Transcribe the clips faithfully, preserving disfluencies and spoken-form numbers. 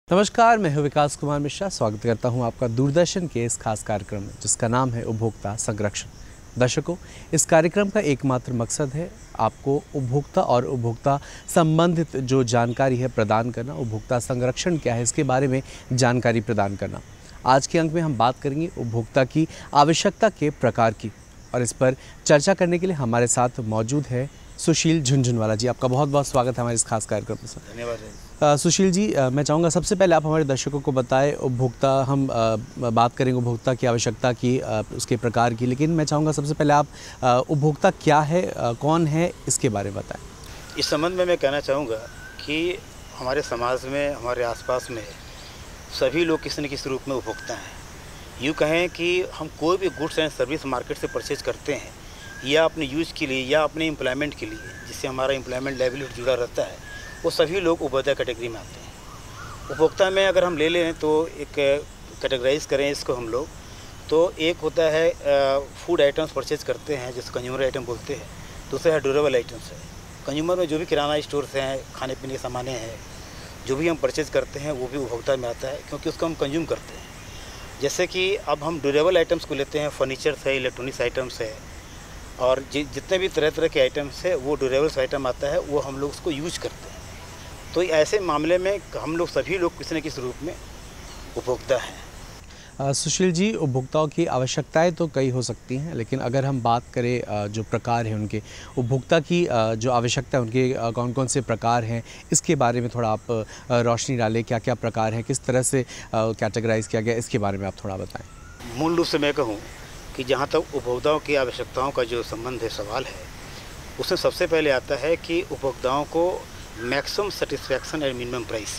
नमस्कार, मैं हूं विकास कुमार मिश्रा। स्वागत करता हूं आपका दूरदर्शन के इस खास कार्यक्रम में जिसका नाम है उपभोक्ता संरक्षण। दर्शकों, इस कार्यक्रम का एकमात्र मकसद है आपको उपभोक्ता और उपभोक्ता संबंधित जो जानकारी है प्रदान करना। उपभोक्ता संरक्षण क्या है इसके बारे में जानकारी प्रदान करना। आज के अंक में हम बात करेंगे उपभोक्ता की आवश्यकता के प्रकार की, और इस पर चर्चा करने के लिए हमारे साथ मौजूद है सुशील झुनझुनवाला जी। आपका बहुत बहुत स्वागत है हमारे इस खास कार्यक्रम में। सर धन्यवाद। सुशील जी, आ, मैं चाहूँगा सबसे पहले आप हमारे दर्शकों को बताएं, उपभोक्ता हम आ, बात करेंगे उपभोक्ता की आवश्यकता की, आ, उसके प्रकार की, लेकिन मैं चाहूँगा सबसे पहले आप आ, उपभोक्ता क्या है, आ, कौन है, इसके बारे में बताएं। इस संबंध में मैं कहना चाहूँगा कि हमारे समाज में, हमारे आसपास में सभी लोग किसी न किसी रूप में उपभोक्ता हैं। यूँ कहें कि हम कोई भी गुड्स एंड सर्विस मार्केट से परचेज करते हैं या अपने यूज के लिए या अपने एम्प्लॉयमेंट के लिए, जिससे हमारा एम्प्लॉयमेंट लाइवलीहुड जुड़ा रहता है, वो सभी लोग उपभोक्ता कैटेगरी में आते हैं। उपभोक्ता में अगर हम ले लें तो एक कैटेगराइज करें इसको हम लोग, तो एक होता है फूड आइटम्स परचेज करते हैं जिसको कंज्यूमर आइटम बोलते हैं। दूसरा है ड्यूरेबल आइटम्स है। कंज्यूमर में जो भी किराना स्टोर्स हैं, खाने पीने के सामानें हैं, जो भी हम परचेज करते हैं वो भी उपभोक्ता में आता है, क्योंकि उसको हम कंज्यूम करते हैं। जैसे कि अब हम ड्यूरेबल आइटम्स को लेते हैं, फर्नीचर्स है, इलेक्ट्रॉनिक्स आइटम्स है, और जि जितने भी तरह तरह के आइटम्स है वो ड्यूरेबल्स आइटम आता है, वो हम लोग उसको यूज करते हैं। तो ऐसे मामले में हम लोग सभी लोग किसी न किसी रूप में उपभोक्ता हैं। सुशील जी, उपभोक्ताओं की आवश्यकताएं तो कई हो सकती हैं, लेकिन अगर हम बात करें आ, जो प्रकार हैं उनके, उपभोक्ता की आ, जो आवश्यकता है उनके आ, कौन कौन से प्रकार हैं, इसके बारे में थोड़ा आप आ, रोशनी डालें। क्या क्या प्रकार हैं, किस तरह से कैटेगराइज किया गया, इसके बारे में आप थोड़ा बताएँ। मूल रूप से मैं कहूँ कि जहाँ तक उपभोक्ताओं की आवश्यकताओं का जो संबंध है, सवाल है, उसमें सबसे पहले आता है कि उपभोक्ताओं को maximum satisfaction and minimum price.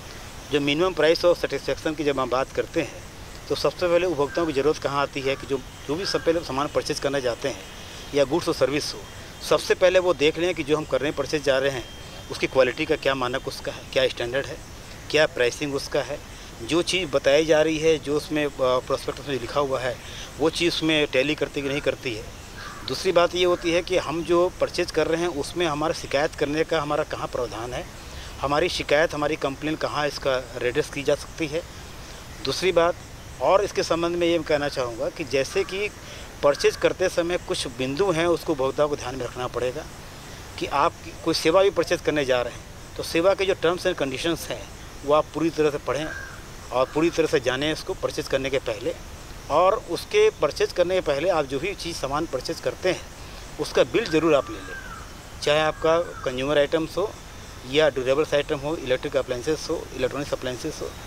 जो मिनिमम प्राइस और सेटिस्फैक्शन की जब हम बात करते हैं तो सबसे पहले उपभोक्ताओं की ज़रूरत कहाँ आती है कि जो जो भी सब पहले सामान परचेज करना चाहते हैं या गुड्स और सर्विस हो, सबसे पहले वो देख लें कि जो हम करने परचेज जा रहे हैं उसकी क्वालिटी का क्या मानक उसका है, क्या स्टैंडर्ड है, क्या प्राइसिंग उसका है, जो चीज़ बताई जा रही है, जो उसमें प्रोस्पेक्टस में लिखा हुआ है, वो चीज़ उसमें टैली करती कि नहीं करती है। दूसरी बात ये होती है कि हम जो परचेज कर रहे हैं उसमें हमारा शिकायत करने का हमारा कहाँ प्रावधान है, हमारी शिकायत, हमारी कंप्लेन कहाँ इसका रेड्रेस की जा सकती है। दूसरी बात, और इसके संबंध में ये कहना चाहूँगा कि जैसे कि परचेज करते समय कुछ बिंदु हैं, उसको उपभोक्ता को ध्यान में रखना पड़ेगा कि आप कोई सेवा भी परचेज करने जा रहे हैं तो सेवा के जो टर्म्स एंड कंडीशंस हैं वो आप पूरी तरह से पढ़ें और पूरी तरह से जानें इसको परचेज करने के पहले। और उसके परचेज करने के पहले आप जो भी चीज़ सामान परचेज करते हैं उसका बिल ज़रूर आप ले लें, चाहे आपका कंज्यूमर आइटम्स हो या ड्यूरेबल्स आइटम हो, इलेक्ट्रिक अप्लाइंसेस हो, इलेक्ट्रॉनिक्स अप्लाइंसेस हो।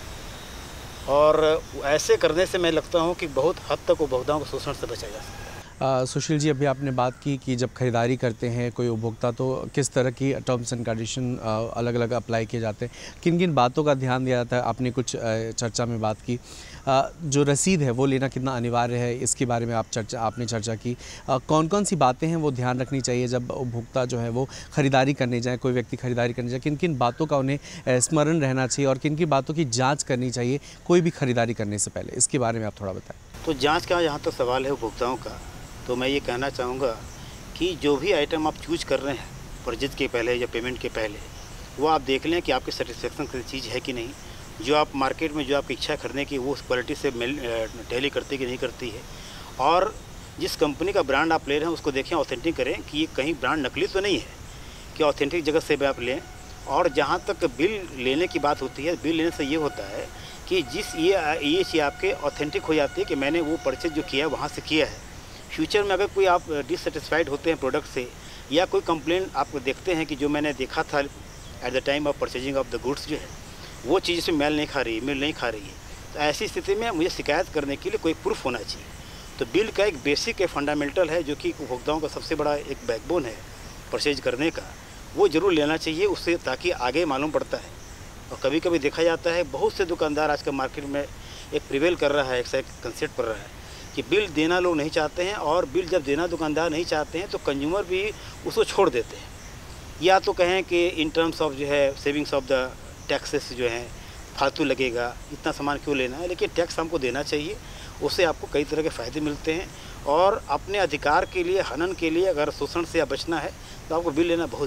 और ऐसे करने से मैं लगता हूँ कि बहुत हद तक उपभोक्ताओं को शोषण से बचा जा सकता है। आ, सुशील जी, अभी आपने बात की कि जब खरीदारी करते हैं कोई उपभोक्ता तो किस तरह की टर्म्स एंड कंडीशन अलग अलग अप्लाई किए जाते हैं, किन किन बातों का ध्यान दिया जाता है। आपने कुछ आ, चर्चा में बात की, आ, जो रसीद है वो लेना कितना अनिवार्य है, इसके बारे में आप चर्चा आपने चर्चा की। आ, कौन कौन सी बातें हैं वो ध्यान रखनी चाहिए जब उपभोक्ता जो है वो खरीदारी करने जाए, कोई व्यक्ति खरीदारी करने जाए, किन किन बातों का उन्हें स्मरण रहना चाहिए और किन किन बातों की जाँच करनी चाहिए कोई भी खरीदारी करने से पहले, इसके बारे में आप थोड़ा बताएँ। तो जाँच का यहाँ तक सवाल है उपभोक्ताओं का, तो मैं ये कहना चाहूँगा कि जो भी आइटम आप चूज कर रहे हैं परचेज के पहले या पेमेंट के पहले, वो आप देख लें कि आपकी सेटिस्फेक्शन की चीज़ है कि नहीं, जो आप मार्केट में जो आपकी इच्छा करने की वो उस क्वालिटी से मेल टैली करती कि नहीं करती है। और जिस कंपनी का ब्रांड आप ले रहे हैं उसको देखें, ऑथेंटिक करें कि ये कहीं ब्रांड नकली तो नहीं है, कि ऑथेंटिक जगह से भी आप लें। और जहाँ तक बिल लेने की बात होती है, बिल लेने से ये होता है कि जिस ये ये चीज़ आपके ऑथेंटिक हो जाती है कि मैंने वो परचेज जो किया है वहाँ से किया है। फ्यूचर में अगर कोई आप डिससेटिस्फाइड होते हैं प्रोडक्ट से या कोई कंप्लेन आप देखते हैं कि जो मैंने देखा था at the time of purchasing of the goods जो है वो चीज़ से मेल नहीं खा रही है मेल नहीं खा रही है तो ऐसी स्थिति में मुझे शिकायत करने के लिए कोई प्रूफ होना चाहिए। तो बिल का एक बेसिक है, फंडामेंटल है, जो कि उपभोक्ताओं का सबसे बड़ा एक बैकबोन है परचेज करने का, वो ज़रूर लेना चाहिए उससे, ताकि आगे मालूम पड़ता है। और कभी कभी देखा जाता है बहुत से दुकानदार आज का मार्केट में एक प्रिवेल कर रहा है, एक सा कंसेप्ट कर रहा है कि बिल देना लोग नहीं चाहते हैं, और बिल जब देना दुकानदार नहीं चाहते हैं तो कंज्यूमर भी उसको छोड़ देते हैं। या तो कहें कि इन टर्म्स ऑफ जो है सेविंग्स ऑफ द टैक्सेस जो हैं फालतू लगेगा, इतना सामान क्यों लेना है, लेकिन टैक्स हमको देना चाहिए, उससे आपको कई तरह के फ़ायदे मिलते हैं। और अपने अधिकार के लिए, हनन के लिए अगर शोषण से बचना है तो आपको बिल लेना बहुत ज़रूरी है।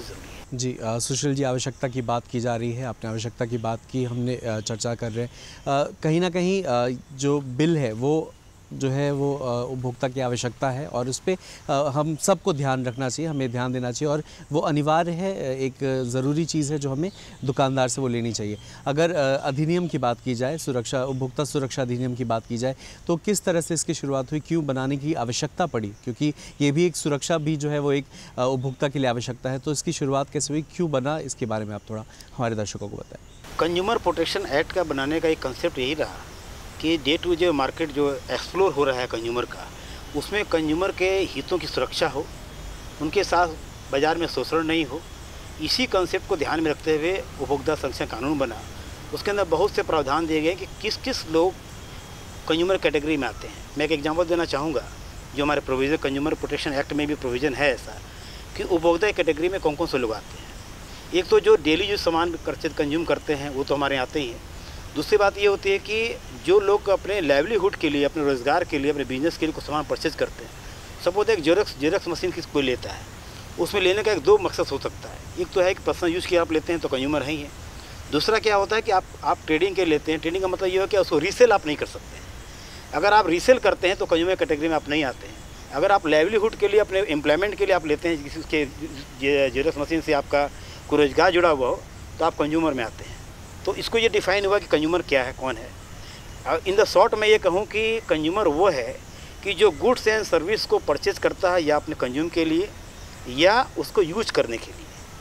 जी अ, सुशील जी, आवश्यकता की बात की जा रही है, आपने आवश्यकता की बात की, हमने अ, चर्चा कर रहे हैं। अ, कहीं न कहीं अ, जो बिल है वो जो है वो अ, उपभोक्ता की आवश्यकता है और उस पे अ, हम सबको ध्यान रखना चाहिए, हमें ध्यान देना चाहिए और वो अनिवार्य है, अ, एक ज़रूरी चीज़ है जो हमें दुकानदार से वो लेनी चाहिए। अगर अ, अधिनियम की बात की जाए, सुरक्षा उपभोक्ता सुरक्षा अधिनियम की बात की जाए, तो किस तरह से इसकी शुरुआत हुई, क्यों बनाने की आवश्यकता पड़ी? क्योंकि ये भी एक सुरक्षा भी जो है वो एक अ, उपभोक्ता के लिए आवश्यकता है, तो इसकी शुरुआत कैसे हुई, क्यों बना, इसके बारे में आप थोड़ा हमारे दर्शकों को बताएँ। कंज्यूमर प्रोटेक्शन एक्ट का बनाने का एक कंसेप्ट यही रहा कि डे टू डे मार्केट जो एक्सप्लोर हो रहा है कंज्यूमर का, उसमें कंज्यूमर के हितों की सुरक्षा हो, उनके साथ बाज़ार में शोषण नहीं हो। इसी कंसेप्ट को ध्यान में रखते हुए उपभोक्ता संरक्षण कानून बना। उसके अंदर बहुत से प्रावधान दिए गए कि किस किस लोग कंज्यूमर कैटेगरी में आते हैं। मैं एक एग्जांपल देना चाहूँगा, जो हमारे प्रोविज़न कंज्यूमर प्रोटेक्शन एक्ट में भी प्रोविज़न है ऐसा कि उपभोक्ता कैटेगरी में कौन कौन से लोग आते हैं। एक तो जो डेली यूज सामान कंज्यूम करते हैं वो तो हमारे यहाँ आते ही हैं। दूसरी बात ये होती है कि जो लोग अपने लाइवलीहुड के लिए, अपने रोज़गार के लिए, अपने बिजनेस के लिए कुछ सामान परचेज करते हैं। सपोज एक जेरक्स जेरक्स मशीन किसी कोई लेता है, उसमें लेने का एक दो मकसद हो सकता है। एक तो है कि पर्सनल यूज़ के आप लेते हैं तो कंज्यूमर है ही है। दूसरा क्या होता है कि आप आप ट्रेडिंग के लेते हैं। ट्रेडिंग का मतलब ये है कि उसको रीसेल आप नहीं कर सकते हैं। अगर आप रीसेल करते हैं तो कंज्यूमर कैटेगरी में आप नहीं आते हैं। अगर आप लाइवलीहुड के लिए, अपने एम्प्लॉयमेंट के लिए आप लेते हैं, किसी के जेरक्स मशीन से आपका कोई रोजगार जुड़ा हुआ हो, तो आप कंज्यूमर में आते हैं। तो इसको ये डिफाइन हुआ कि कंज्यूमर क्या है, कौन है। इन द शॉर्ट मैं ये कहूँ कि कंज्यूमर वो है कि जो गुड्स एंड सर्विस को परचेज करता है या अपने कंज्यूम के लिए या उसको यूज करने के लिए।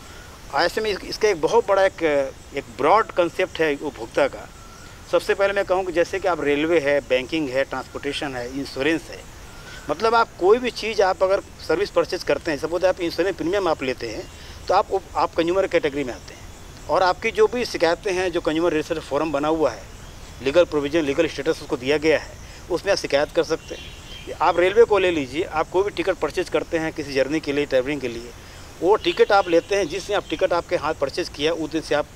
ऐसे में इसका एक बहुत बड़ा एक एक ब्रॉड कंसेप्ट है उपभोक्ता का। सबसे पहले मैं कहूँ कि जैसे कि आप रेलवे है, बैंकिंग है, ट्रांसपोर्टेशन है, इंश्योरेंस है, मतलब आप कोई भी चीज़ आप अगर सर्विस परचेज करते हैं, सपोज आप इंश्योरेंस प्रीमियम आप लेते हैं, तो आप आप कंज्यूमर कैटेगरी में आते हैं। और आपकी जो भी शिकायतें हैं, जो कंज्यूमर रजिस्टर फॉर्म बना हुआ है, लीगल प्रोविजन, लीगल स्टेटस उसको दिया गया है, उसमें आप शिकायत कर सकते हैं। आप रेलवे को ले लीजिए, आप कोई भी टिकट परचेज करते हैं किसी जर्नी के लिए, ट्रैवलिंग के लिए, वो टिकट आप लेते हैं, जिस दिन आप टिकट आपके हाथ परचेज किया उस दिन से आप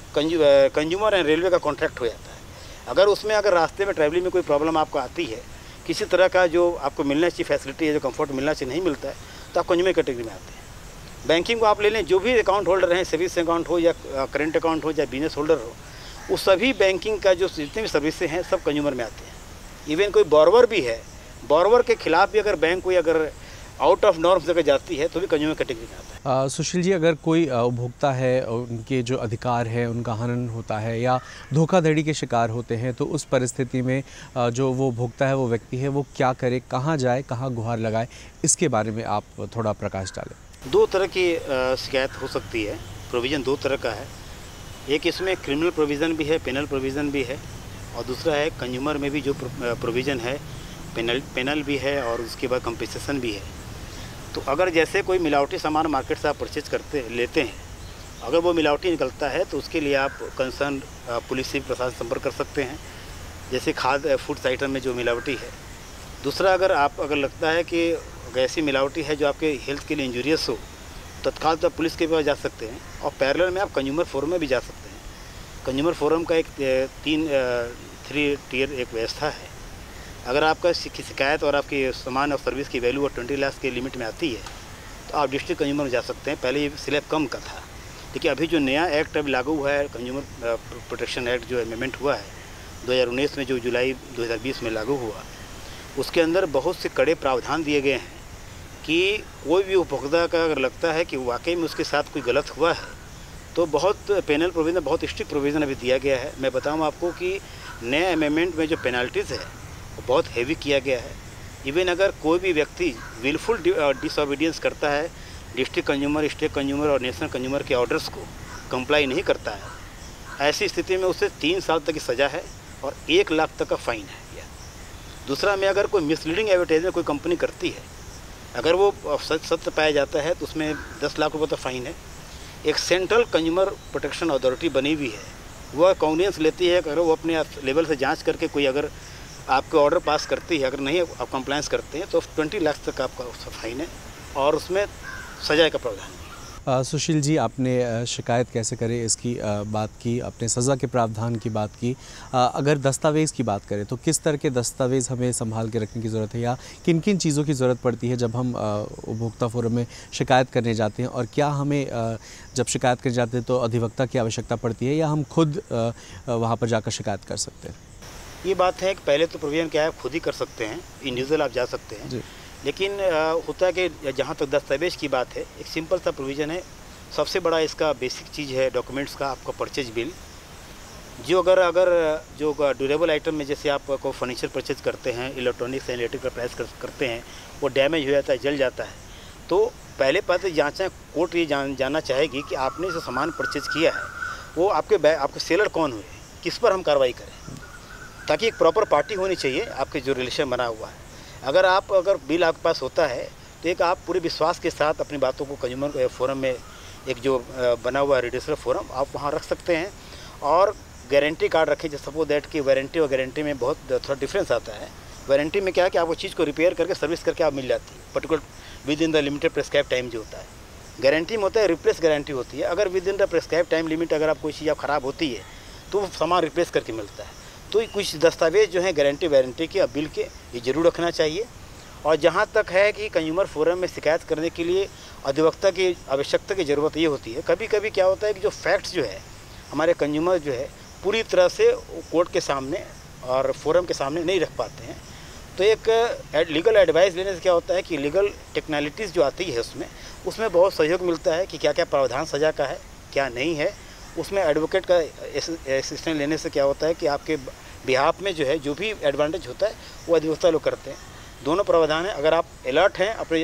कंज्यूमर एंड रेलवे का कॉन्ट्रैक्ट हो जाता है। अगर उसमें अगर रास्ते में ट्रैवलिंग में कोई प्रॉब्लम आपको आती है, किसी तरह का जो आपको मिलना चाहिए फैसिलिटी है, जो कंफर्ट मिलना चाहिए, नहीं मिलता है, तो आप कंज्यूमर कैटेगरी में आते हैं। बैंकिंग को आप ले लें, जो भी अकाउंट होल्डर हैं, सेविंग्स अकाउंट हो या करेंट अकाउंट हो या बिजनेस होल्डर हो, वो सभी बैंकिंग का जो जितने भी सर्विसेज हैं सब कंज्यूमर में आते हैं। इवन कोई बॉरोवर भी है, बॉरोवर के खिलाफ भी अगर बैंक कोई अगर आउट ऑफ नॉर्म्स अगर जाती है तो भी कंज्यूमर कैटेगरी में आता है। आ, सुशील जी, अगर कोई उपभोक्ता है, उनके जो अधिकार है उनका हनन होता है या धोखाधड़ी के शिकार होते हैं, तो उस परिस्थिति में आ, जो वो उपभोक्ता है, वो व्यक्ति है, वो क्या करे, कहाँ जाए, कहाँ गुहार लगाए, इसके बारे में आप थोड़ा प्रकाश डालें। दो तरह की शिकायत हो सकती है। प्रोविज़न दो तरह का है। एक इसमें क्रिमिनल प्रोविज़न भी है, पेनल प्रोविज़न भी है, और दूसरा है कंज्यूमर में भी जो प्रोविज़न है, पेनल पेनल भी है और उसके बाद कंपनसेशन भी है। तो अगर जैसे कोई मिलावटी सामान मार्केट से आप परचेज करते लेते हैं, अगर वो मिलावटी निकलता है तो उसके लिए आप कंसर्न पुलिस से प्रशासन संपर्क कर सकते हैं, जैसे खाद्य फूड्स आइटम में जो मिलावटी है। दूसरा, अगर आप अगर लगता है कि ऐसी मिलावटी है जो आपके हेल्थ के लिए इंजूरियस हो, तत्काल तो आप पुलिस के पास जा सकते हैं, और पैरेलल में आप कंज्यूमर फोरम में भी जा सकते हैं। कंज्यूमर फोरम का एक तीन थ्री टीयर एक व्यवस्था है। अगर आपका शिकायत और आपकी सामान और सर्विस की वैल्यू और ट्वेंटी लाख के लिमिट में आती है तो आप डिस्ट्रिक्ट कंज्यूमर में जा सकते हैं। पहले ये स्लैब कम का था, लेकिन अभी जो नया एक्ट अभी लागू हुआ है, कंज्यूमर प्रोटेक्शन एक्ट जो अमेंडमेंट हुआ है दो हज़ार उन्नीस में, जो जुलाई दो हज़ार बीस में लागू हुआ, उसके अंदर बहुत से कड़े प्रावधान दिए गए हैं कि कोई भी उपभोक्ता का अगर लगता है कि वाकई में उसके साथ कोई गलत हुआ है तो बहुत पेनल प्रोविज़न, बहुत स्ट्रिक्ट प्रोविज़न अभी दिया गया है। मैं बताऊं आपको कि नए अमेंडमेंट में जो पेनल्टीज़ है वो बहुत हैवी किया गया है। इवन अगर कोई भी व्यक्ति विलफुल डिसओबीडियंस करता है, डिस्ट्रिक्ट कंज्यूमर, स्टेट कंज्यूमर और नेशनल कंज्यूमर के ऑर्डर्स को कंप्लाई नहीं करता है, ऐसी स्थिति में उसे तीन साल तक की सज़ा है और एक लाख तक का फ़ाइन है। दूसरा में, अगर कोई मिसलीडिंग एडवर्टाइजमेंट कोई कंपनी करती है, अगर वो सत्य पाया जाता है तो उसमें दस लाख रुपये तक फाइन है। एक सेंट्रल कंज्यूमर प्रोटेक्शन अथॉरिटी बनी हुई है, वह कॉन्वेंस लेती है, अगर वो अपने लेवल से जांच करके कोई अगर आपके ऑर्डर पास करती है, अगर नहीं आप कंप्लायंस करते हैं तो ट्वेंटी लाख तक आपका फाइन है और उसमें सजा का प्रावधान है। अ, सुशील जी, आपने अ, शिकायत कैसे करें इसकी अ, बात की, अपने सज़ा के प्रावधान की बात की। अ, अगर दस्तावेज़ की बात करें तो किस तरह के दस्तावेज़ हमें संभाल के रखने की ज़रूरत है, या किन किन चीज़ों की ज़रूरत पड़ती है जब हम अ, उपभोक्ता फोरम में शिकायत करने जाते हैं, और क्या हमें अ, जब शिकायत करने जाते हैं तो अधिवक्ता की आवश्यकता पड़ती है, या हम खुद अ, वहाँ पर जाकर शिकायत कर सकते हैं? ये बात है कि पहले तो प्रोविज़न क्या है, खुद ही कर सकते हैं, इंडिविजुअल आप जा सकते हैं। जी। लेकिन अ, होता है कि जहाँ तक दस्तावेज़ की बात है, एक सिंपल सा प्रोविज़न है। सबसे बड़ा इसका बेसिक चीज़ है डॉक्यूमेंट्स का, आपका परचेज बिल। जो अगर अगर जो ड्यूरेबल आइटम में, जैसे आप को फर्नीचर परचेज करते हैं, इलेक्ट्रॉनिक्स एंड इलेक्ट्रिकल प्राइस कर, करते हैं, वो डैमेज हो जाता है, जल जाता है, तो पहले पहले जांचें, कोर्ट ये जान जानना चाहेगी कि आपने जो सामान परचेज किया है वो आपके आपके सेलर कौन हुए, किस पर हम कार्रवाई करें, ताकि एक प्रॉपर पार्टी होनी चाहिए आपके जो रिलेशन बना हुआ है। अगर आप अगर बिल आपके पास होता है तो एक आप पूरे विश्वास के साथ अपनी बातों को कंज्यूमर फोरम में, एक जो बना हुआ है रिड्यूसर फोरम, आप वहाँ रख सकते हैं। और गारंटी कार्ड रखें, जैसे सपोज दैट कि वारंटी और गारंटी में बहुत थोड़ा डिफरेंस आता है। वारंटी में क्या है कि आप वो चीज़ को रिपेयर करके सर्विस करके आप मिल जाती है, particular within the limited prescribe time जो होता है। गारंटी में होता है रिप्लेस गारंटी होती है, अगर within the prescribe time limit अगर आप कोई चीज़ आप ख़राब होती है तो वो सामान रिप्लेस करके मिलता है। तो कुछ दस्तावेज जो हैं गारंटी वारंटी के और बिल के, ये ज़रूर रखना चाहिए। और जहाँ तक है कि कंज्यूमर फोरम में शिकायत करने के लिए अधिवक्ता की आवश्यकता की ज़रूरत ये होती है, कभी कभी क्या होता है कि जो फैक्ट्स जो है हमारे कंज्यूमर जो है पूरी तरह से कोर्ट के सामने और फोरम के सामने नहीं रख पाते हैं। तो एक लीगल एडवाइस लेने से क्या होता है कि लीगल टेक्निकलिटीज़ जो आती है उसमें उसमें बहुत सहयोग मिलता है कि क्या क्या प्रावधान सज़ा का है, क्या नहीं है। उसमें एडवोकेट का असिस्टेंट लेने से क्या होता है कि आपके बिहाफ में जो है जो भी एडवांटेज होता है वो अधिवक्ता लोग करते हैं। दोनों प्रावधान हैं, अगर आप अलर्ट हैं अपने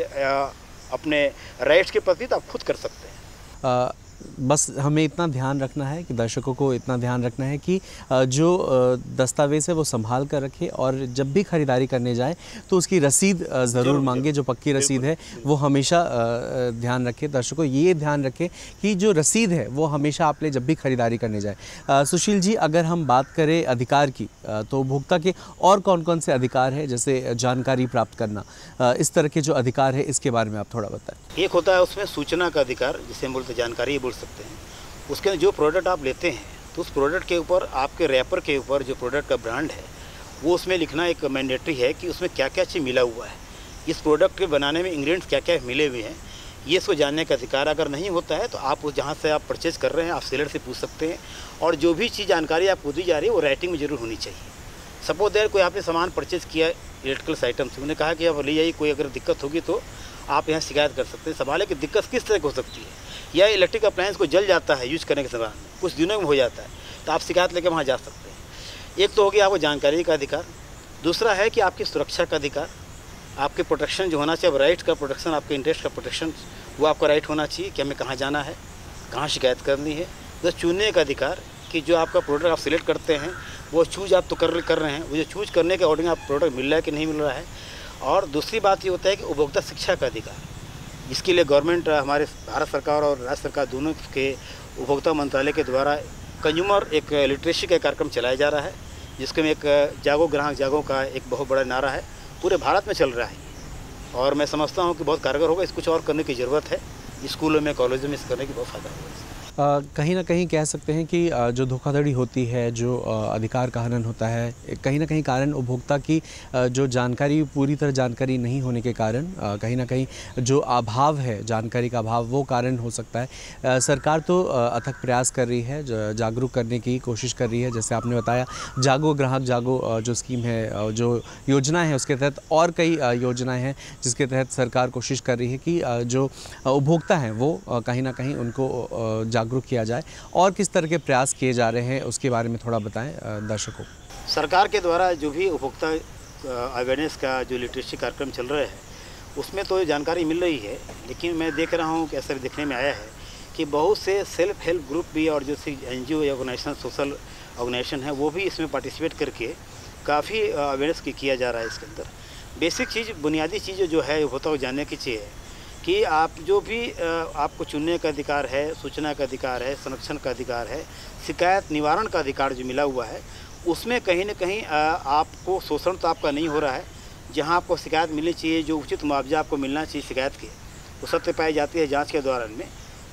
अपने राइट्स के प्रति तो आप खुद कर सकते हैं। आ, बस हमें इतना ध्यान रखना है कि दर्शकों को इतना ध्यान रखना है कि जो दस्तावेज़ है वो संभाल कर रखें, और जब भी ख़रीदारी करने जाए तो उसकी रसीद ज़रूर मांगे, जो पक्की रसीद है वो हमेशा ध्यान रखें। दर्शकों ये ध्यान रखें कि जो रसीद है वो हमेशा आप ले जब भी ख़रीदारी करने जाए। सुशील जी, अगर हम बात करें अधिकार की, तो उपभोक्ता के और कौन कौन से अधिकार है, जैसे जानकारी प्राप्त करना, इस तरह के जो अधिकार है इसके बारे में आप थोड़ा बताएं। एक होता है उसमें सूचना का अधिकार, जिसे हम बोलते जानकारी बोल सकते हैं। उसके जो प्रोडक्ट आप लेते हैं तो उस प्रोडक्ट के ऊपर, आपके रैपर के ऊपर जो प्रोडक्ट का ब्रांड है वो उसमें लिखना एक मैंडेटरी है कि उसमें क्या क्या चीज़ मिला हुआ है, इस प्रोडक्ट के बनाने में इंग्रेडिएंट्स क्या क्या मिले हुए हैं, ये इसको जानने का अधिकार। अगर नहीं होता है तो आप उस जहाँ से आप परचेज़ कर रहे हैं आप सेलर से पूछ सकते हैं। और जो भी चीज़ जानकारी आपको दी जा रही है वो राइटिंग में ज़रूर होनी चाहिए। सपोज दैट कोई आपने सामान परचेज़ किया इलेक्ट्रिकल आइटम से, उन्होंने कहा कि आप ले जाइए, कोई अगर दिक्कत होगी तो आप यहाँ शिकायत कर सकते हैं। सवाल है कि दिक्कत किस तरह की हो सकती है, या इलेक्ट्रिक अप्लायंस को जल जाता है यूज करने के दौरान, कुछ दिनों में हो जाता है, तो आप शिकायत लेकर वहाँ जा सकते हैं। एक तो हो गया आपको जानकारी का अधिकार, दूसरा है कि आपकी सुरक्षा का अधिकार, आपके प्रोटेक्शन जो होना चाहिए, राइट का प्रोटेक्शन, आपके इंटरेस्ट का प्रोटेक्शन, वो आपका राइट होना चाहिए कि हमें कहाँ जाना है, कहाँ शिकायत करनी है। तो चुनने का अधिकार कि जो आपका प्रोडक्ट आप सिलेक्ट करते हैं वो चूज आप तो कर कर रहे हैं, वो जो चूज करने के अकॉर्डिंग आप प्रोडक्ट मिल रहा है कि नहीं मिल रहा है। और दूसरी बात ये होता है कि उपभोक्ता शिक्षा का अधिकार, इसके लिए गवर्नमेंट, हमारे भारत सरकार और राज्य सरकार दोनों के उपभोक्ता मंत्रालय के द्वारा कंज्यूमर एक लिटरेसी का कार्यक्रम चलाया जा रहा है, जिसके में एक जागो ग्राहक जागो का एक बहुत बड़ा नारा है, पूरे भारत में चल रहा है। और मैं समझता हूँ कि बहुत कारगर होगा। इस कुछ और करने की ज़रूरत है, स्कूलों में कॉलेजों में इस करने की बहुत फ़ायदा होगा। आ, कहीं ना कहीं कह सकते हैं कि आ, जो धोखाधड़ी होती है, जो आ, अधिकार का हनन होता है, कहीं ना कहीं कारण उपभोक्ता की आ, जो जानकारी, पूरी तरह जानकारी नहीं होने के कारण, आ, कहीं ना कहीं जो अभाव है, जानकारी का अभाव, वो कारण हो सकता है। आ, सरकार तो आ, अथक प्रयास कर रही है, जागरूक करने की कोशिश कर रही है। जैसे आपने बताया जागो ग्राहक जागो जो स्कीम है, जो योजना है, उसके तहत और कई योजनाएँ हैं जिसके तहत सरकार कोशिश कर रही है कि जो उपभोक्ता हैं वो कहीं ना कहीं उनको जागरूक किया जाए। और किस तरह के प्रयास किए जा रहे हैं उसके बारे में थोड़ा बताएं दर्शकों। सरकार के द्वारा जो भी उपभोक्ता अवेयरनेस का जो लिटरेसी कार्यक्रम चल रहा है उसमें तो जानकारी मिल रही है, लेकिन मैं देख रहा हूँ कि ऐसा देखने में आया है कि बहुत से सेल्फ हेल्प ग्रुप भी और जो एन जी ओ या ऑर्गेनाइजेशन, सोशल ऑर्गेनाइजेशन है, वो भी इसमें पार्टिसिपेट करके काफ़ी अवेयरनेस की किया जा रहा है। इसके अंदर बेसिक चीज़, बुनियादी चीज़ जो है उपभोक्ता को जानने की चाहिए कि आप जो भी आपको चुनने का अधिकार है, सूचना का अधिकार है, संरक्षण का अधिकार है, शिकायत निवारण का अधिकार जो मिला हुआ है, उसमें कहीं ना कहीं आपको शोषण तो आपका नहीं हो रहा है। जहां आपको शिकायत मिलनी चाहिए, जो उचित मुआवजा आपको मिलना चाहिए शिकायत के, वो सत्य पाई जाती है जांच के दौरान में,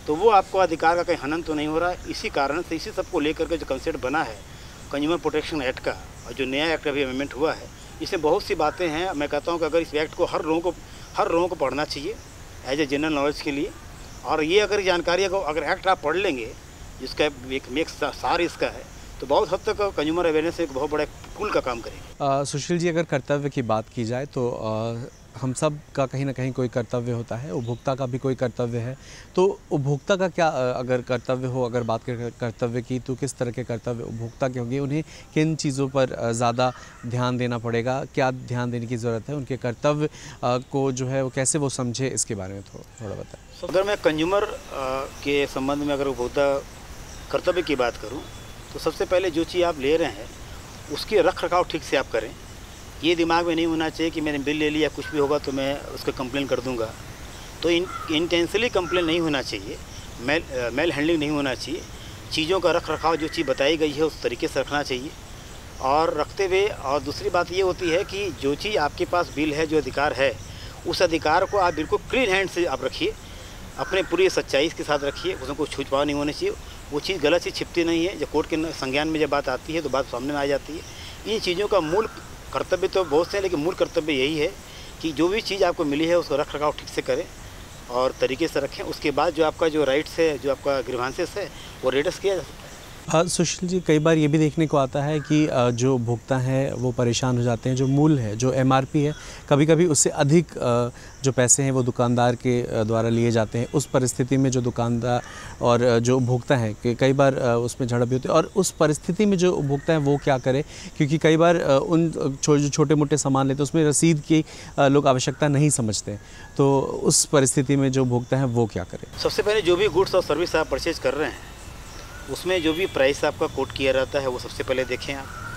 तो वो आपको अधिकार का कहीं हनन तो नहीं हो रहा है। इसी कारण से इसी सबको लेकर के जो कंसेप्ट बना है कंज्यूमर प्रोटेक्शन एक्ट का, और जो नया एक्ट अभी अमेंडमेंट हुआ है, इसमें बहुत सी बातें हैं। मैं कहता हूँ कि अगर इस एक्ट को हर लोगों को हर लोगों को पढ़ना चाहिए एज ए जनरल नॉलेज के लिए। और ये अगर जानकारी को अगर एक्ट आप पढ़ लेंगे, जिसका एक मेक सार इसका है, तो बहुत हद तक कंज्यूमर अवेयरनेस एक बहुत बड़ा पुल का काम करेगी। सुशील जी, अगर कर्तव्य की बात की जाए तो आ, हम सब का कहीं ना कहीं कोई कर्तव्य होता है, उपभोक्ता का भी कोई कर्तव्य है। तो उपभोक्ता का क्या अगर कर्तव्य हो, अगर बात करें कर्तव्य की, तो किस तरह के कर्तव्य उपभोक्ता के होंगे? उन्हें किन चीज़ों पर ज़्यादा ध्यान देना पड़ेगा, क्या ध्यान देने की ज़रूरत है? उनके कर्तव्य को जो है वो कैसे वो समझे, इसके बारे में थोड़ा बताएं। अगर मैं कंज्यूमर के संबंध में अगर उपभोक्ता कर्तव्य की बात करूँ, तो सबसे पहले जो चीज़ आप ले रहे हैं उसकी रख रखाव ठीक से आप करें। ये दिमाग में नहीं होना चाहिए कि मैंने बिल ले लिया, कुछ भी होगा तो मैं उसको कंप्लेन कर दूंगा। तो इन इंटेंशनली कंप्लेन नहीं होना चाहिए, मेल मेल हैंडलिंग नहीं होना चाहिए। चीज़ों का रख रखाव जो चीज़ बताई गई है उस तरीके से रखना चाहिए और रखते हुए। और दूसरी बात ये होती है कि जो चीज़ आपके पास बिल है, जो अधिकार है, उस अधिकार को आप बिल्कुल क्लीन हैंड से आप रखिए, अपने पूरी सच्चाई के साथ रखिए। उसमें कोई छूछपाव नहीं होनी चाहिए। वो चीज़ गलत चीज़ छिपती नहीं है। जब कोर्ट के संज्ञान में जब बात आती है तो बात सामने में आ जाती है। इन चीज़ों का मूल कर्तव्य तो बहुत से हैं, लेकिन मूल कर्तव्य यही है कि जो भी चीज़ आपको मिली है उसको रख रखाव ठीक से करें और तरीके से रखें। उसके बाद जो आपका जो राइट्स है, जो आपका ग्रीवांसेस है, वो रेडस किया जा सकता है। हाँ सुशील जी, कई बार ये भी देखने को आता है कि जो उपभोक्ता हैं वो परेशान हो जाते हैं। जो मूल्य है, जो एमआरपी है, कभी कभी उससे अधिक जो पैसे हैं वो दुकानदार के द्वारा लिए जाते हैं। उस परिस्थिति में जो दुकानदार और जो उपभोक्ता हैं कि कई बार उसमें झड़प भी होती है। और उस परिस्थिति में जो उपभोक्ता है वो क्या करे, क्योंकि कई बार उन जो छोटे मोटे सामान लेते हैं उसमें रसीद की लोग आवश्यकता नहीं समझते। तो उस परिस्थिति में जो उपभोक्ता है वो क्या करे? सबसे पहले जो भी गुड्स और सर्विस आप परचेज कर रहे हैं उसमें जो भी प्राइस आपका कोट किया रहता है वो सबसे पहले देखें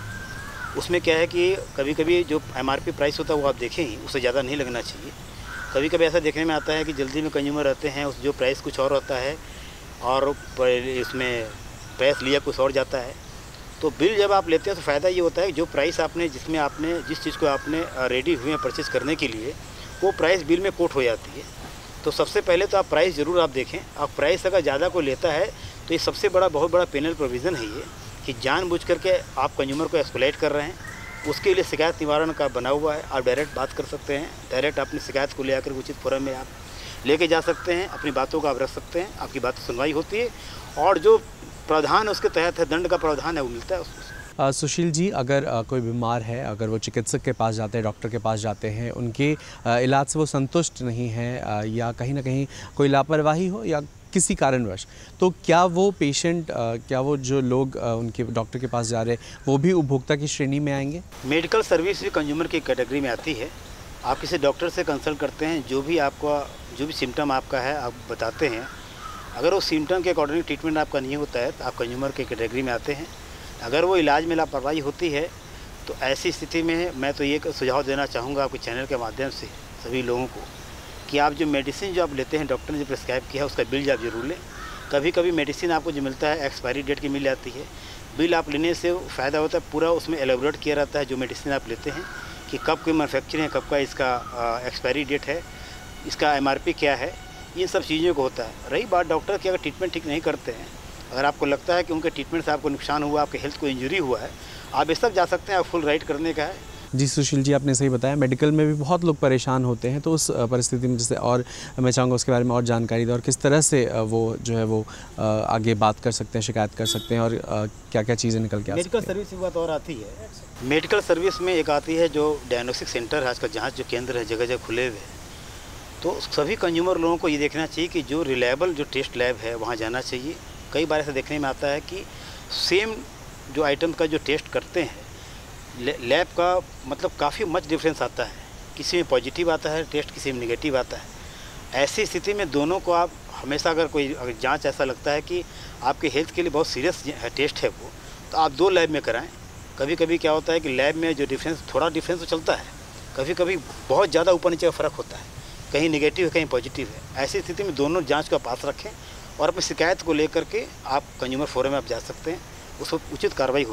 आप। उसमें क्या है कि कभी कभी जो एमआरपी प्राइस होता है वो आप देखें ही, उससे ज़्यादा नहीं लगना चाहिए। कभी कभी ऐसा देखने में आता है कि जल्दी में कंज्यूमर रहते हैं, उस जो प्राइस कुछ और होता है और इसमें प्राइस लिया कुछ और जाता है। तो बिल जब आप लेते हैं तो फ़ायदा ये होता है जो प्राइस आपने जिसमें आपने जिस चीज़ को आपने रेडी हुए हैं परचेज़ करने के लिए, वो प्राइस बिल में कोट हो जाती है। तो सबसे पहले तो आप प्राइस ज़रूर आप देखें। आप प्राइस अगर ज़्यादा को लेता है तो ये सबसे बड़ा बहुत बड़ा पेनल प्रोविज़न है ये कि जानबूझ करके आप कंज्यूमर को एक्सप्लॉइट कर रहे हैं। उसके लिए शिकायत निवारण का बना हुआ है। आप डायरेक्ट बात कर सकते हैं, डायरेक्ट अपनी शिकायत को ले आकर उचित फोरम में आप लेके जा सकते हैं, अपनी बातों का आप रख सकते हैं, आपकी बात सुनवाई होती है और जो प्रावधान उसके तहत है, दंड का प्रावधान है, वो मिलता है उसको। आ, सुशील जी, अगर आ, कोई बीमार है, अगर वो चिकित्सक के पास जाते हैं, डॉक्टर के पास जाते हैं, उनके आ, इलाज से वो संतुष्ट नहीं है या कहीं ना कहीं कोई लापरवाही हो या किसी कारणवश, तो क्या वो पेशेंट, क्या वो जो लोग आ, उनके डॉक्टर के पास जा रहे हैं वो भी उपभोक्ता की श्रेणी में आएंगे? मेडिकल सर्विस भी कंज्यूमर की कैटेगरी में आती है। आप किसी डॉक्टर से कंसल्ट करते हैं, जो भी आपका जो भी सिम्टम आपका है आप बताते हैं। अगर वो सिम्टम के अकॉर्डिंग ट्रीटमेंट आपका नहीं होता है तो आप कंज्यूमर के कैटेगरी में आते हैं। अगर वो इलाज में लापरवाही होती है तो ऐसी स्थिति में मैं तो ये सुझाव देना चाहूँगा आपके चैनल के माध्यम से सभी लोगों को कि आप जो मेडिसिन जो आप लेते हैं, डॉक्टर ने जो प्रिस्क्राइब किया है उसका बिल आप जरूर लें। कभी कभी मेडिसिन आपको जो मिलता है एक्सपायरी डेट की मिल जाती है। बिल आप लेने से फ़ायदा होता है, पूरा उसमें एलेबोरेट किया रहता है जो मेडिसिन आप लेते हैं कि कब की मैन्युफैक्चरिंग है, कब का इसका एक्सपायरी डेट है, इसका एमआरपी क्या है, इन सब चीज़ों को होता है। रही बात डॉक्टर की, अगर ट्रीटमेंट ठीक नहीं करते हैं, अगर आपको लगता है कि उनके ट्रीटमेंट से आपको नुकसान हुआ, आपके हेल्थ को इंजरी हुआ है, आप इस तक जा सकते हैं, आप फुल राइट करने का है। जी सुशील जी, आपने सही बताया। मेडिकल में भी बहुत लोग परेशान होते हैं, तो उस परिस्थिति में जैसे और मैं चाहूँगा उसके बारे में और जानकारी दें और किस तरह से वो जो है वो आगे बात कर सकते हैं, शिकायत कर सकते हैं और क्या क्या चीज़ें निकल के आ सकती हैं। मेडिकल सर्विस की बात और आती है। मेडिकल सर्विस में एक आती है जो डायग्नोस्टिक सेंटर है, आजकल जाँच जो केंद्र है जगह जगह खुले हुए हैं। तो सभी कंज्यूमर लोगों को ये देखना चाहिए कि जो रिलायबल जो टेस्ट लैब है वहाँ जाना चाहिए। कई बार ऐसा देखने में आता है कि सेम जो आइटम का जो टेस्ट करते हैं लैब का मतलब काफ़ी मच डिफरेंस आता है। किसी में पॉजिटिव आता है टेस्ट, किसी में नेगेटिव आता है। ऐसी स्थिति में दोनों को आप हमेशा अगर कोई अगर जांच ऐसा लगता है कि आपके हेल्थ के लिए बहुत सीरियस टेस्ट है वो, तो आप दो लैब में कराएं। कभी कभी क्या होता है कि लैब में जो डिफरेंस थोड़ा डिफरेंस तो चलता है, कभी कभी बहुत ज़्यादा ऊपर नीचे का फ़र्क होता है, कहीं नेगेटिव है कहीं पॉजिटिव है। ऐसी स्थिति में दोनों जाँच का पास रखें और अपनी शिकायत को लेकर के आप कंज्यूमर फोरम में आप जा सकते हैं, उस पर उचित कार्रवाई हो सकती है।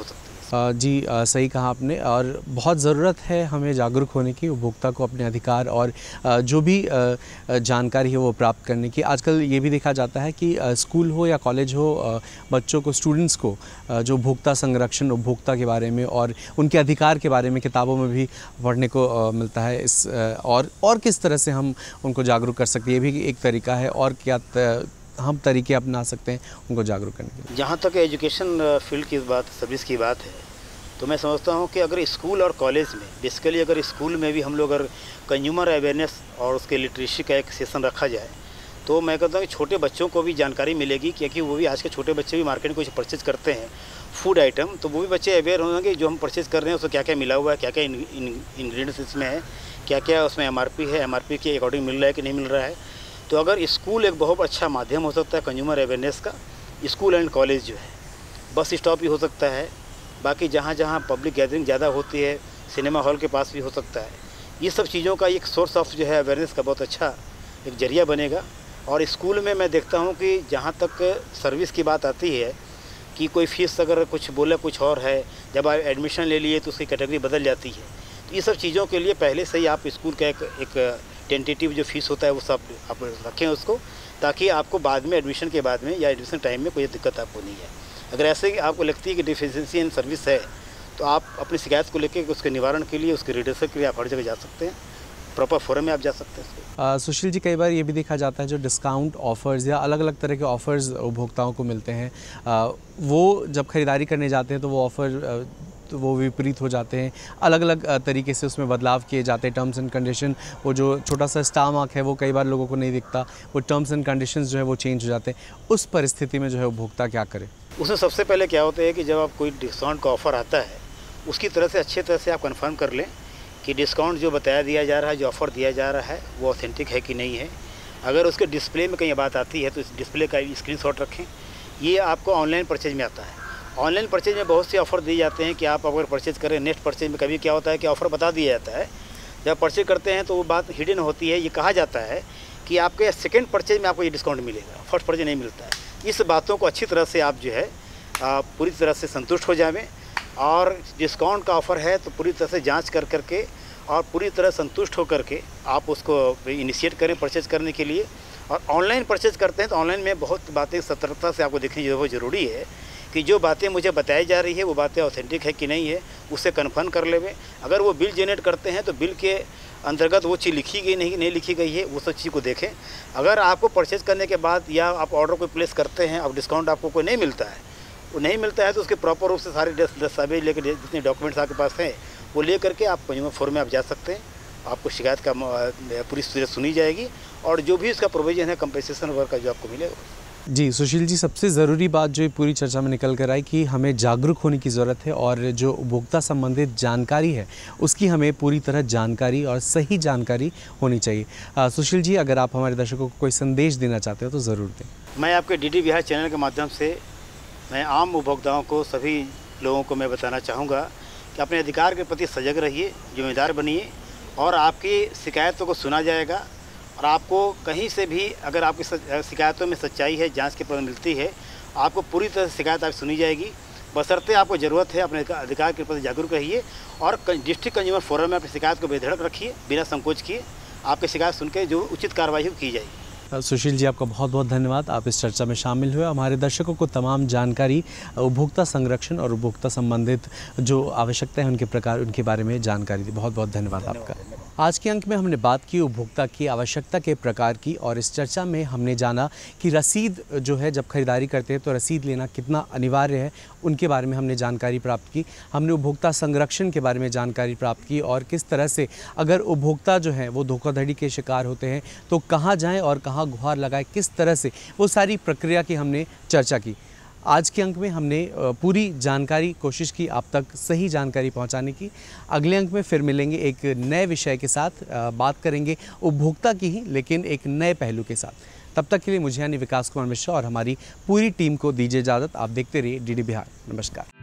जी सही कहा आपने, और बहुत ज़रूरत है हमें जागरूक होने की, उपभोक्ता को अपने अधिकार और जो भी जानकारी है वो प्राप्त करने की। आजकल ये भी देखा जाता है कि स्कूल हो या कॉलेज हो, बच्चों को, स्टूडेंट्स को जो उपभोक्ता संरक्षण, उपभोक्ता के बारे में और उनके अधिकार के बारे में किताबों में भी पढ़ने को मिलता है। इस और और किस तरह से हम उनको जागरूक कर सकते हैं, ये भी एक तरीका है, और क्या हम तरीके अपना सकते हैं उनको जागरूक करने के लिए। जहाँ तक एजुकेशन फील्ड की बात, सर्विस की बात है, तो मैं समझता हूँ कि अगर स्कूल और कॉलेज में, बेसिकली अगर स्कूल में भी हम लोग अगर कंज्यूमर अवेयरनेस और उसके लिटरेसी का एक सेशन रखा जाए, तो मैं कहता हूँ कि छोटे बच्चों को भी जानकारी मिलेगी, क्योंकि वो भी आज के छोटे बच्चे भी मार्केट में कुछ परचेज करते हैं फूड आइटम, तो वो भी बच्चे अवेयर होंगे जो हम परचेज कर रहे हैं उसमें क्या क्या मिला हुआ है, क्या क्या इंग्रेडिएंट्स इसमें है, क्या क्या उसमें एम आर पी है, एम आर पी के अकॉर्डिंग मिल रहा है कि नहीं मिल रहा है। तो अगर स्कूल एक बहुत अच्छा माध्यम हो सकता है कंज्यूमर अवेयरनेस का, स्कूल एंड कॉलेज जो है, बस स्टॉप भी हो सकता है, बाकी जहाँ जहाँ पब्लिक गैदरिंग ज़्यादा होती है, सिनेमा हॉल के पास भी हो सकता है। ये सब चीज़ों का एक सोर्स ऑफ जो है अवेयरनेस का बहुत अच्छा एक जरिया बनेगा। और स्कूल में मैं देखता हूँ कि जहाँ तक सर्विस की बात आती है कि कोई फ़ीस अगर कुछ बोले कुछ और है, जब आप एडमिशन ले लिए तो उसकी कैटेगरी बदल जाती है। तो ये सब चीज़ों के लिए पहले से ही आप स्कूल का एक एक टेंटेटिव जो फीस होता है वो सब आप रखें उसको, ताकि आपको बाद में एडमिशन के बाद में या एडमिशन टाइम में कोई दिक्कत आपको नहीं है। अगर ऐसे आपको लगती है कि डिफिशिएंसी इन सर्विस है, तो आप अपनी शिकायत को लेकर उसके निवारण के लिए, उसके रिडर्सल के लिए आप हर जगह जा सकते हैं, प्रॉपर फोरम में आप जा सकते हैं। सुशील जी, कई बार ये भी देखा जाता है जो डिस्काउंट ऑफ़र्स या अलग अलग तरह के ऑफ़र्स उपभोक्ताओं को मिलते हैं, आ, वो जब ख़रीदारी करने जाते हैं तो वो ऑफ़र तो वो विपरीत हो जाते हैं, अलग अलग तरीके से उसमें बदलाव किए जाते हैं। टर्म्स एंड कंडीशन, वो जो छोटा सा स्टार मार्क है वो कई बार लोगों को नहीं दिखता, वो टर्म्स एंड कंडीशंस जो है वो चेंज हो जाते हैं। उस परिस्थिति में जो है उपभोक्ता क्या करे? उसमें सबसे पहले क्या होता है कि जब आप कोई डिस्काउंट का ऑफ़र आता है, उसकी तरह से अच्छे तरह से आप कंफर्म कर लें कि डिस्काउंट जो बताया दिया जा रहा है, जो ऑफ़र दिया जा रहा है, वो ऑथेंटिक है कि नहीं है। अगर उसके डिस्प्ले में कहीं बात आती है तो इस डिस्प्ले का स्क्रीनशॉट रखें। ये आपको ऑनलाइन परचेज में आता है। ऑनलाइन परचेज में बहुत से ऑफ़र दिए जाते हैं कि आप अगर परचेज करें, नेक्स्ट परचेज में कभी क्या होता है कि ऑफ़र बता दिया जाता है। जब परचेज करते हैं तो वो बात हिडन होती है। ये कहा जाता है कि आपके सेकंड परचेज में आपको ये डिस्काउंट मिलेगा, फर्स्ट परचेज नहीं मिलता है। इस बातों को अच्छी तरह से आप जो है पूरी तरह से संतुष्ट हो जाएं, और डिस्काउंट का ऑफ़र है तो पूरी तरह से जाँच कर करके और पूरी तरह संतुष्ट हो करके आप उसको इनिशिएट करें परचेज करने के लिए। और ऑनलाइन परचेज करते हैं तो ऑनलाइन में बहुत बातें सतर्कता से आपको देखनी जो ज़रूरी है कि जो बातें मुझे बताई जा रही है वो बातें ऑथेंटिक है कि नहीं है, उससे कन्फर्म कर लेवे। अगर वो बिल जनरेट करते हैं तो बिल के अंतर्गत वो चीज़ लिखी गई नहीं नहीं लिखी गई है, वो सब चीज़ को देखें। अगर आपको परचेज करने के बाद या आप ऑर्डर को प्लेस करते हैं और डिस्काउंट आपको कोई नहीं मिलता है, वो नहीं मिलता है तो उसके प्रॉपर रूप से सारे दस्तावेज लेकर, जितने डॉक्यूमेंट्स आपके पास हैं वो ले करके आप कंज्यूमर फोरम में आप जा सकते हैं। आपको शिकायत का पूरी सूरत सुनी जाएगी और जो भी उसका प्रोविजन है कंपनसेशन वर्क का जो आपको मिलेगा। जी सुशील जी, सबसे ज़रूरी बात जो पूरी चर्चा में निकल कर आई कि हमें जागरूक होने की ज़रूरत है, और जो उपभोक्ता संबंधित जानकारी है उसकी हमें पूरी तरह जानकारी और सही जानकारी होनी चाहिए। आ, सुशील जी, अगर आप हमारे दर्शकों को कोई संदेश देना चाहते हो तो ज़रूर दें। मैं आपके डी डी बिहार चैनल के माध्यम से मैं आम उपभोक्ताओं को, सभी लोगों को मैं बताना चाहूँगा कि अपने अधिकार के प्रति सजग रहिए, जिम्मेदार बनिए, और आपकी शिकायतों को सुना जाएगा। और आपको कहीं से भी अगर आपकी शिकायतों में सच्चाई है, जांच के पद मिलती है, आपको पूरी तरह से शिकायत आप सुनी जाएगी। बशर्ते आपको ज़रूरत है अपने अधिकार के प्रति जागरूक रहिए और डिस्ट्रिक्ट कंज्यूमर फोरम में अपनी शिकायत को बेधड़क रखिए, बिना संकोच किए। आपकी शिकायत सुन के जो उचित कार्रवाई की जाएगी। सुशील जी, आपका बहुत बहुत धन्यवाद, आप इस चर्चा में शामिल हुए। हमारे दर्शकों को तमाम जानकारी उपभोक्ता संरक्षण और उपभोक्ता संबंधित जो आवश्यकता है उनके प्रकार उनके बारे में जानकारी दी। बहुत बहुत धन्यवाद आपका। आज के अंक में हमने बात की उपभोक्ता की आवश्यकता के प्रकार की, और इस चर्चा में हमने जाना कि रसीद जो है जब खरीदारी करते हैं तो रसीद लेना कितना अनिवार्य है, उनके बारे में हमने जानकारी प्राप्त की। हमने उपभोक्ता संरक्षण के बारे में जानकारी प्राप्त की, और किस तरह से अगर उपभोक्ता जो है वो धोखाधड़ी के शिकार होते हैं तो कहाँ जाएं और कहाँ गुहार लगाएं, किस तरह से वो सारी प्रक्रिया की हमने चर्चा की। आज के अंक में हमने पूरी जानकारी कोशिश की आप तक सही जानकारी पहुंचाने की। अगले अंक में फिर मिलेंगे एक नए विषय के साथ, बात करेंगे उपभोक्ता की ही लेकिन एक नए पहलू के साथ। तब तक के लिए मुझे यानी विकास कुमार मिश्रा और हमारी पूरी टीम को दीजिए इजाज़त। आप देखते रहिए डी डी बिहार। नमस्कार।